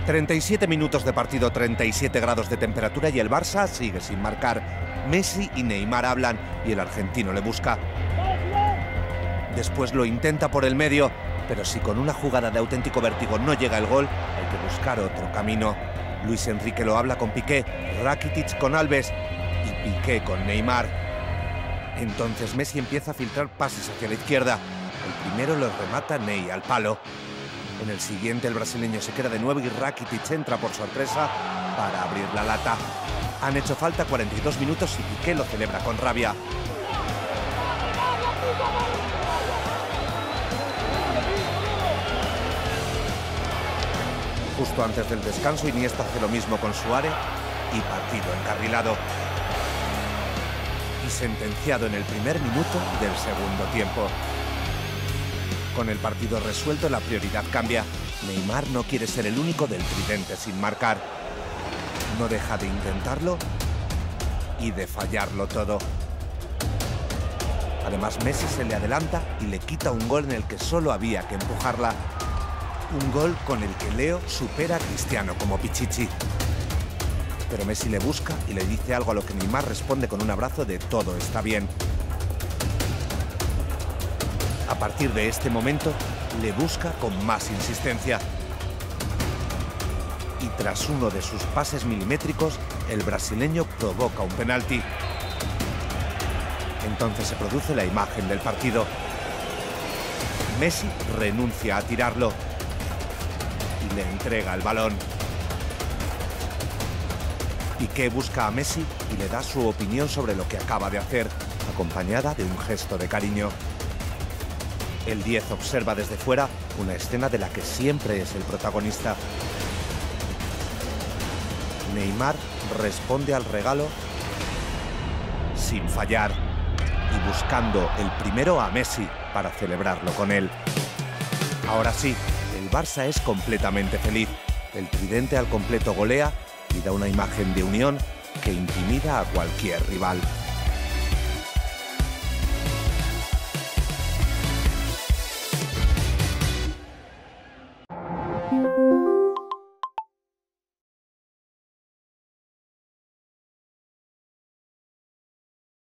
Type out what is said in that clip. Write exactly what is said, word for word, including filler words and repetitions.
treinta y siete minutos de partido, treinta y siete grados de temperatura y el Barça sigue sin marcar. Messi y Neymar hablan y el argentino le busca. Después lo intenta por el medio, pero si con una jugada de auténtico vértigo no llega el gol, hay que buscar otro camino. Luis Enrique lo habla con Piqué, Rakitic con Alves y Piqué con Neymar. Entonces Messi empieza a filtrar pases hacia la izquierda. El primero lo remata Ney al palo. En el siguiente el brasileño se queda de nuevo y Rakitic entra por sorpresa para abrir la lata. Han hecho falta cuarenta y dos minutos y Piqué lo celebra con rabia. Justo antes del descanso, Iniesta hace lo mismo con Suárez y partido encarrilado. Y sentenciado en el primer minuto del segundo tiempo. Con el partido resuelto, la prioridad cambia. Neymar no quiere ser el único del tridente sin marcar. No deja de intentarlo y de fallarlo todo. Además, Messi se le adelanta y le quita un gol en el que solo había que empujarla. Un gol con el que Leo supera a Cristiano como Pichichi. Pero Messi le busca y le dice algo a lo que Neymar responde con un abrazo de todo está bien. A partir de este momento, le busca con más insistencia. Y tras uno de sus pases milimétricos, el brasileño provoca un penalti. Entonces se produce la imagen del partido. Messi renuncia a tirarlo y le entrega el balón. Piqué busca a Messi y le da su opinión sobre lo que acaba de hacer, acompañada de un gesto de cariño. El diez observa desde fuera una escena de la que siempre es el protagonista. Neymar responde al regalo sin fallar y buscando el primero a Messi para celebrarlo con él. Ahora sí, el Barça es completamente feliz. El tridente al completo golea y da una imagen de unión que intimida a cualquier rival.